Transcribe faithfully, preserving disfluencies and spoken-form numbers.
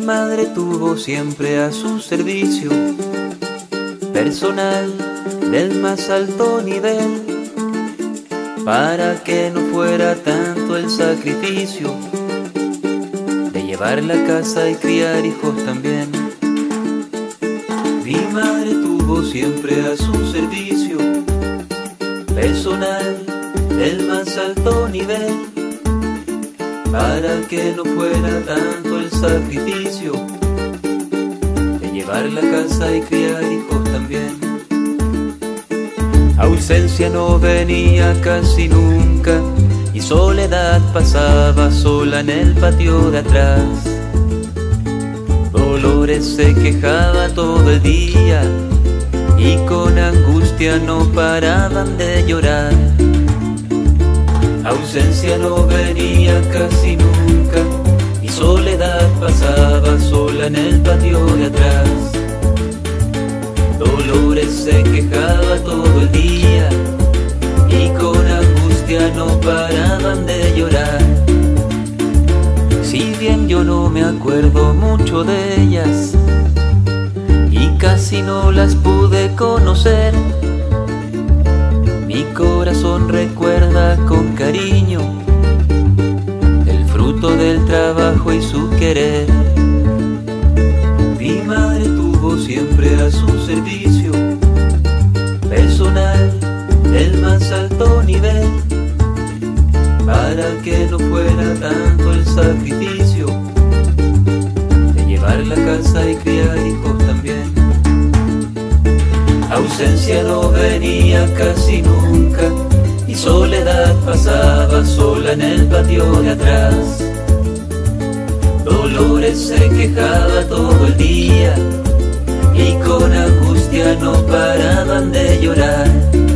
madre tuvo siempre a su servicio personal del más alto nivel, para que no fuera tanto el sacrificio de llevar la casa y criar hijos también. Mi madre tuvo siempre a su servicio personal del más alto nivel, para que no fuera tanto el sacrificio de llevar la casa y criar hijos también. Ausencia no venía casi nunca y soledad pasaba sola en el patio de atrás. Dolores se quejaba todo el día y con angustia no paraban de llorar. Ausencia no venía casi nunca y soledad pasaba sola en el patio de atrás. Dolores se quejaba todo el día y con angustia no paraban de llorar. Si bien yo no me acuerdo mucho de ellas y casi no las pude conocer, mi corazón recuerda con cariño el fruto del trabajo y su querer. Mi madre tuvo siempre a su servicio personal del más alto nivel, para que no fuera tanto el sacrificio de llevar la casa y criar hijos también. Ausencia no venía casi nunca y soledad pasaba sola en el patio de atrás. Dolores se quejaba todo el día y con angustia no paraban de llorar.